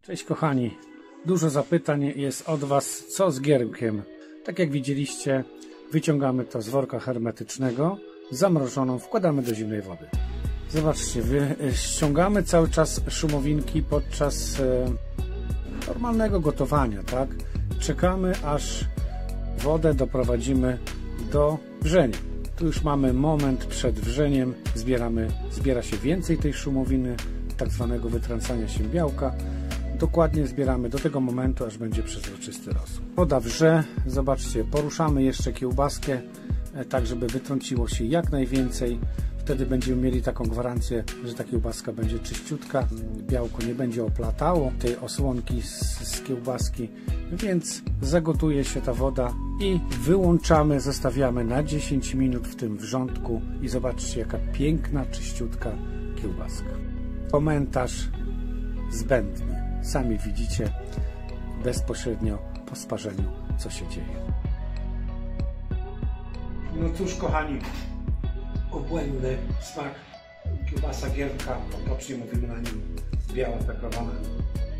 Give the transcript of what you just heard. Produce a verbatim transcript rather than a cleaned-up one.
Cześć kochani, dużo zapytań jest od Was, co z gierkiem. Tak jak widzieliście, wyciągamy to z worka hermetycznego, zamrożoną, wkładamy do zimnej wody. Zobaczcie, wy, ściągamy cały czas szumowinki podczas e, normalnego gotowania, tak? Czekamy, aż wodę doprowadzimy do wrzenia. Tu już mamy moment przed wrzeniem, zbieramy, zbiera się więcej tej szumowiny, tak zwanego wytrącania się białka. Dokładnie zbieramy do tego momentu, aż będzie przezroczysty rosół. Woda wrze, zobaczcie, poruszamy jeszcze kiełbaskę, tak żeby wytrąciło się jak najwięcej. Wtedy będziemy mieli taką gwarancję, że ta kiełbaska będzie czyściutka, białko nie będzie oplatało tej osłonki z, z kiełbaski, więc zagotuje się ta woda i wyłączamy, zostawiamy na dziesięć minut w tym wrzątku i zobaczcie, jaka piękna, czyściutka kiełbaska. Komentarz zbędny. Sami widzicie bezpośrednio po sparzeniu, co się dzieje. No cóż kochani, obłędny smak kiełbasa gierka, potocznie mówimy na nim biała pekowana.